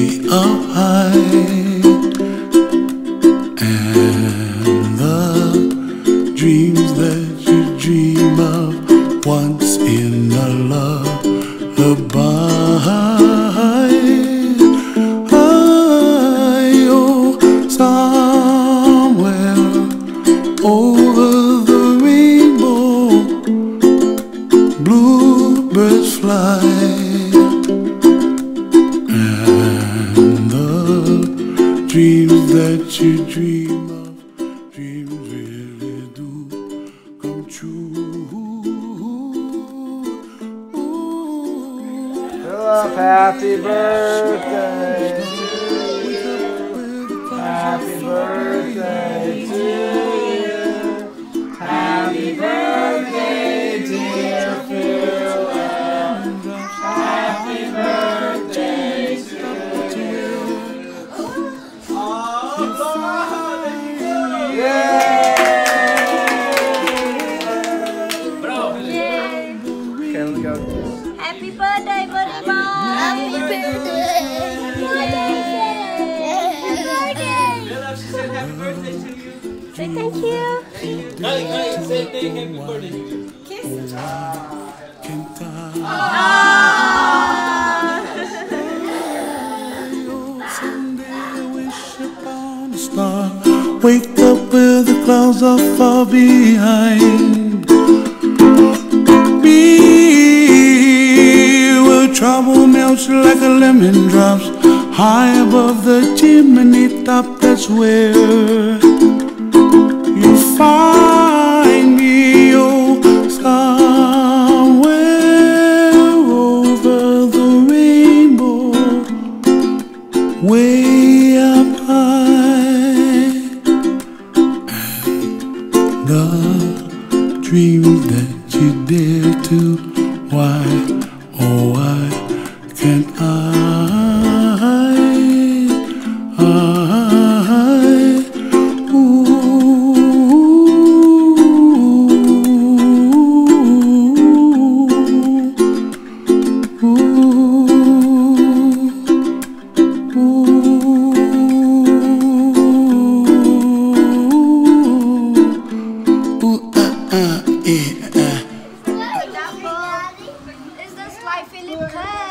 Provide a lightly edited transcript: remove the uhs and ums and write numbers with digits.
up high, and the dreams that you dream of once in a lullaby. Somewhere over the rainbow, bluebirds fly, and the dreams that you dream of, dreams really do come true. Philip, happy birthday! Happy birthday to you. Happy birthday, dear Philip. Happy birthday to you. Yay! Bravo! Okay, let's go. Happy birthday, buddy boy! Happy birthday! Happy birthday to you. Say thank you. Say thank happy birthday to you. Kiss. Someday I wish upon a star, wake up where the clouds are far behind me, where trouble melts like a lemon drops high above the chimney top. That's where you find me, oh, somewhere over the rainbow, way up high, and the dreams that you dare to, why, oh, why can't I? Is this like Philip K?